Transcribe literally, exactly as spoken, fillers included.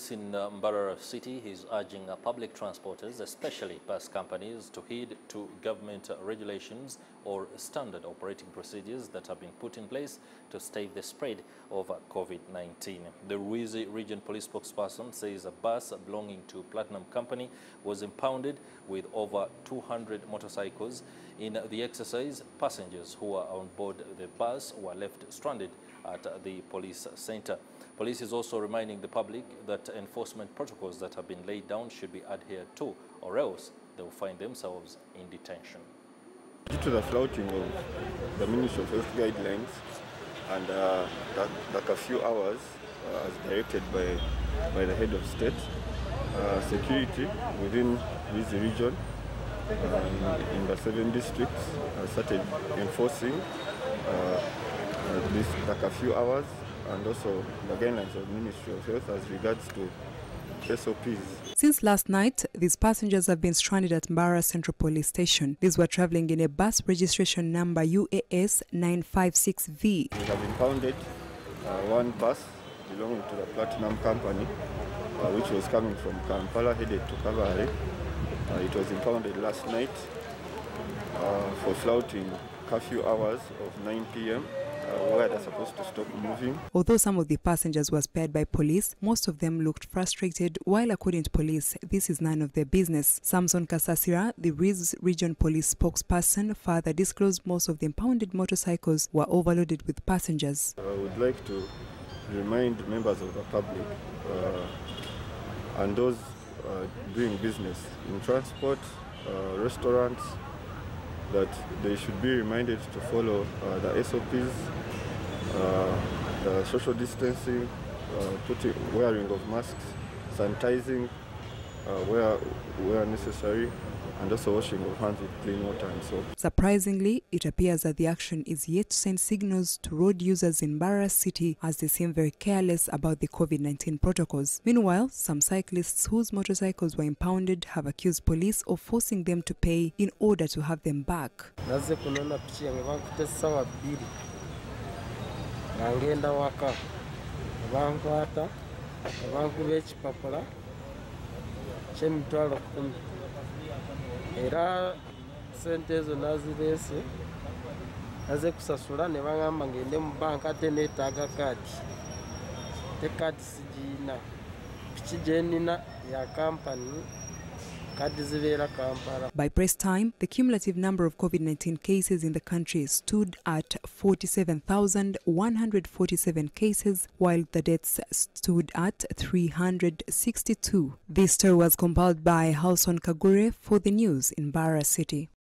Police in uh, Mbarara City is urging uh, public transporters, especially bus companies, to heed to government uh, regulations or standard operating procedures that have been put in place to stave the spread of uh, COVID nineteen. The Ruizi Region Police spokesperson says a bus belonging to Platinum Company was impounded with over two hundred motorcycles. In the exercise, passengers who were on board the bus were left stranded at uh, the police center. Police is also reminding the public that enforcement protocols that have been laid down should be adhered to, or else they will find themselves in detention. Due to the flouting of the Ministry of Health guidelines and uh, the, the curfew hours uh, as directed by, by the head of state, uh, security within this region uh, in, in the seven districts uh, started enforcing uh, uh, this, the curfew hours and also the guidelines of the Ministry of Health as regards to S O Ps. Since last night, these passengers have been stranded at Mbarara Central Police Station. These were traveling in a bus registration number U A S nine five six V. We have impounded uh, one bus belonging to the Platinum Company, uh, which was coming from Kampala headed to Kabale. Uh, it was impounded last night uh, for flouting curfew hours of nine P M Uh, where they're supposed to stop moving. Although some of the passengers were spared by police, most of them looked frustrated, while according to police, this is none of their business. Samson Kasasira, the Ruizi Region Police spokesperson, further disclosed most of the impounded motorcycles were overloaded with passengers. I would like to remind members of the public uh, and those uh, doing business in transport, uh, restaurants, that they should be reminded to follow uh, the S O Ps, uh, the social distancing, uh, putting, wearing of masks, sanitizing uh, where, where necessary, and also washing of hands with clean water and soap. Surprisingly, it appears that the action is yet to send signals to road users in Mbarara City as they seem very careless about the COVID nineteen protocols. Meanwhile, some cyclists whose motorcycles were impounded have accused police of forcing them to pay in order to have them back. Era sente ezo nazirese naze kusasula ne bangamba ngende mu banka ate neetaaga kaadi te kaadi sigiina piki gye nnina ya kampani kaadi zibeera Kampala. By press time, the cumulative number of COVID nineteen cases in the country stood at forty-seven thousand one hundred forty-seven cases, while the deaths stood at three hundred sixty-two. This story was compiled by Halson Kagure for the news in Mbarara City.